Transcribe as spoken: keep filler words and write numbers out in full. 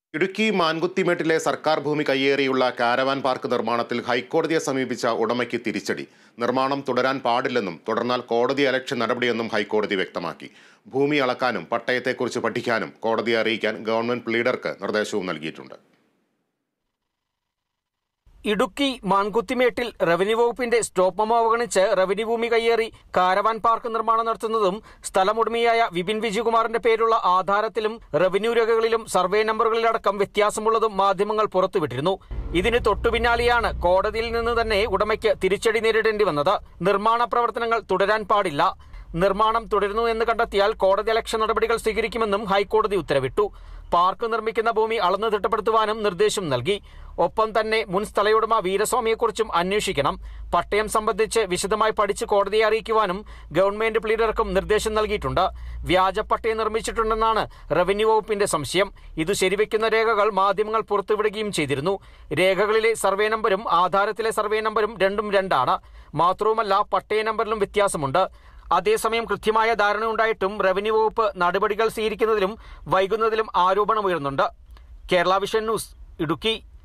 ഇടുക്കി മാൻകുത്തിമേട്ടിലെ സർക്കാർ ഭൂമി കയ്യേറിയുള്ള caravan park നിർമ്മാണത്തിൽ ഹൈക്കോടതിയെ സമീപിച്ച ഉടമയ്ക്ക് തിരിച്ചടി. നിർമ്മാണം തുടരാൻ പാടില്ലെന്നും തുടർന്നാൽ കോടതി അലക്ഷ്യ നടപടിയെന്നും ഹൈക്കോടതി വ്യക്തമാക്കി. ഭൂമി അളക്കാനും പട്ടയത്തെക്കുറിച്ച് പഠിക്കാനും കോടതിയെ അറിയിക്കാൻ ഗവൺമെന്റ് പ്ലീഡർക്ക് നിർദ്ദേശവും നൽകിയിട്ടുണ്ട്. ഇടുക്കി മാൻകുത്തിമേട്ടിൽ റവന്യൂ വകുപ്പിന്റെ സ്റ്റോപ്പ് മെമ്മോ അവഗണിച്ച് റവന്യൂ ഭൂമി കയ്യേറി കാരവാൻ പാർക്ക് നിർമ്മാണം നടത്തുന്നതും സ്ഥലമുടമയായ വിപിൻ വിജയകുമാറിന്റെ പേരുള്ള ആധാരത്തിലും റവന്യൂ രേഖകളിലും സർവേ നമ്പറുകളിലടക്കം വ്യത്യാസമുള്ളതും മാധ്യമങ്ങൾ പുറത്തുവിട്ടിരുന്നു. ഇതിന് തൊട്ടുപിന്നാലെയാണ് കോടതിയിൽ നിന്ന് തന്നെ ഉടമയ്ക്ക് തിരിച്ചടി നേരിടേണ്ടി വന്നത്. നിർമ്മാണ പ്രവർത്തനങ്ങൾ തുടരാൻ പാടില്ല, നിർമ്മാണം തുടരുന്നു എന്ന് കണ്ടെത്തിയാൽ കോടതി അലക്ഷ്യ നടപടികൾ സ്വീകരിക്കുമെന്നും ഹൈക്കോടതി ഉത്തരവിട്ടു. പാർക്ക് നിർമ്മിക്കുന്ന ഭൂമി അളന്നു തിട്ടപ്പെടുത്തുവാനും നിർദ്ദേശം നൽകി. ഒപ്പം തന്നെ മുൻ സ്ഥലയുടമ വീരസ്വാമിയെക്കുറിച്ചും അന്വേഷിക്കണം. പട്ടയം സംബന്ധിച്ച് വിശദമായി പഠിച്ച് കോടതിയെ അറിയിക്കുവാനും ഗവൺമെന്റ് പ്ലീഡർക്കും നിർദ്ദേശം നൽകിയിട്ടുണ്ട്. വ്യാജ പട്ടയം നിർമ്മിച്ചിട്ടുണ്ടെന്നാണ് റവന്യൂ വകുപ്പിന്റെ സംശയം. ഇത് ശരിവെക്കുന്ന രേഖകൾ മാധ്യമങ്ങൾ പുറത്തുവിടുകയും ചെയ്തിരുന്നു. രേഖകളിലെ സർവേ നമ്പരും ആധാരത്തിലെ സർവേ നമ്പരും രണ്ടും രണ്ടാണ്. മാത്രവുമല്ല, പട്ടയ നമ്പറിലും വ്യത്യാസമുണ്ട്. അതേസമയം കൃത്യമായ ധാരണയുണ്ടായിട്ടും റവന്യൂ വകുപ്പ് നടപടികൾ സ്വീകരിക്കുന്നതിലും വൈകുന്നതിലും ആരോപണമുയർന്നുണ്ട്. Kerala vision news, Idukki.